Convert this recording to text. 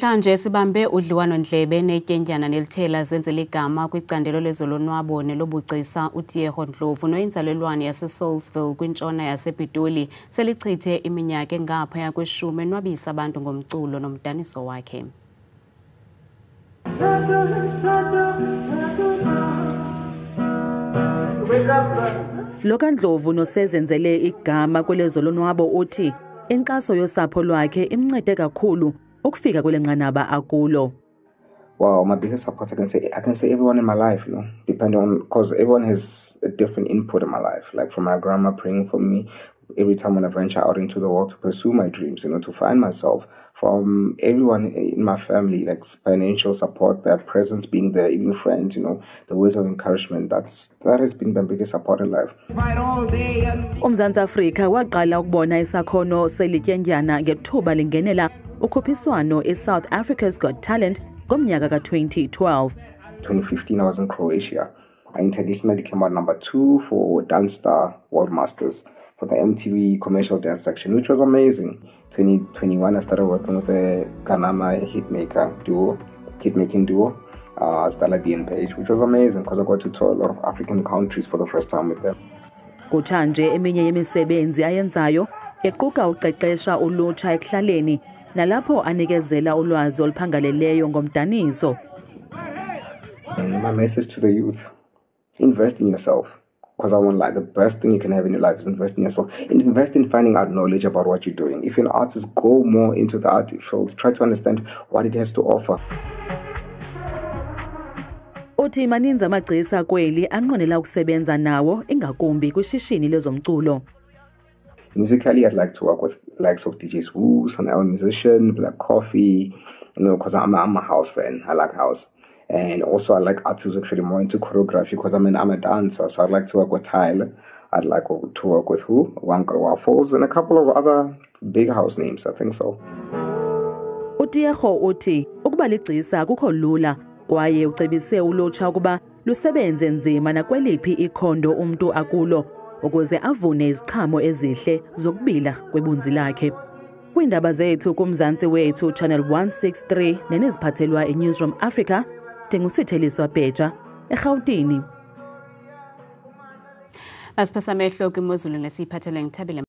Kutshanje sibambe udliwano ndlebe netyendyana nelithela zenzela igama kwicandelo lezolonwabo nelobugcisa uTiego Ndlovu noyinzalelwane yaseSoulsville kwintshona yasePitoli selichithe iminyaka engaphaya kweshumi enwabisa abantu ngomculo nomdaniso wakhe. Lo Ndlovu nosezenzele igama kwelezolonwabo uthi inkxaso yosapho lwakhe imncede kakhulu ukufika kule nqanaba akulo. Wow, my biggest support, I can say everyone in my life, depending on, because everyone has a different input in my life. Like from my grandma praying for me every time when I venture out into the world to pursue my dreams, to find myself. From everyone in my family, like financial support, their presence being there, even friends, the words of encouragement. That has been my biggest support in life. UMzantsi Afrika waqala ukubona isakhono selityendyana ngethuba lingenela ukhuphiswano eSouth Africa's Got Talent ngomnyaka ka-2012. 2015, I was in Croatia. I internationally came out number 2 for Dance Star World Masters for the MTV commercial dance section, which was amazing. 2021, I started working with a Ghana hitmaking duo, Stella B and Page, which was amazing because I got to tour a lot of African countries for the first time with them. Kutshanje eminye yemisebenzi ayenzayo equka uqeqesha ulutsha ekuhlaleni nalapho anikezela ulwazi oluphangaleleyo ngomdaniso. My message to the youth: invest in yourself. Because the best thing you can have in your life is invest in yourself. And invest in finding out knowledge about what you're doing. If you're an artist, go more into the art field. Try to understand what it has to offer. Uthi maninzi amagcisa kweli anqwenela ukusebenza nawo ingakumbi kwishishini lezomculo. Musically, I'd like to work with likes of DJs Woo, Sun El Musician, Black Coffee, because I'm a house fan. I like house. And also I like artists actually more into choreography because I'm a dancer. So I'd like to work with Tyler. I'd like to work with Wanka Waffles and a couple of other big house names, I think so. uTiego uthi ukuba ligcisa akukho lula kwaye ucebise ulutsha ukuba lusebenze nzima nakweliphi ikhondo umuntu akulo ukuze avune iziqhamo ezihle zokubila kwebunzi lakhe. Kwindaba zethu kumzantsi wethu Channel 163 neniziphathelwa eNewsroom Africa, ndingusithelisa Bheja eGauteng. Asiphasa amehlo kwimozulu nesiphathelwe ngithabile.